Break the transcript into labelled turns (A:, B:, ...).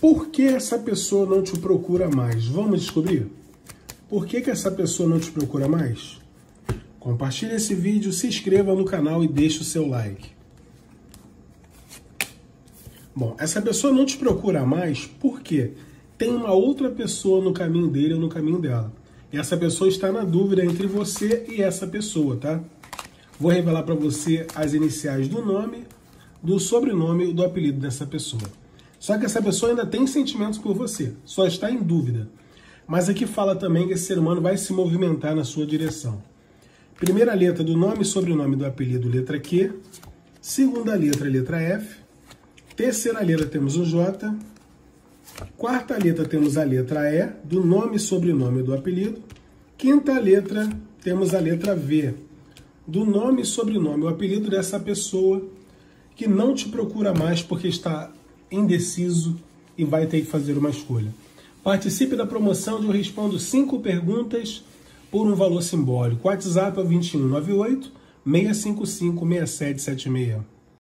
A: Por que essa pessoa não te procura mais? Vamos descobrir? Por que essa pessoa não te procura mais? Compartilhe esse vídeo, se inscreva no canal e deixe o seu like. Bom, essa pessoa não te procura mais porque tem uma outra pessoa no caminho dele ou no caminho dela. E essa pessoa está na dúvida entre você e essa pessoa, tá? Vou revelar para você as iniciais do nome, do sobrenome e do apelido dessa pessoa. Só que essa pessoa ainda tem sentimentos por você, só está em dúvida. Mas aqui fala também que esse ser humano vai se movimentar na sua direção. Primeira letra do nome e sobrenome do apelido, letra Q. Segunda letra, letra F. Terceira letra temos o J. Quarta letra temos a letra E, do nome e sobrenome do apelido. Quinta letra temos a letra V, do nome e sobrenome, o apelido dessa pessoa que não te procura mais porque está indeciso e vai ter que fazer uma escolha. Participe da promoção onde eu respondo 5 perguntas por um valor simbólico. O WhatsApp é o 2198 655 6776.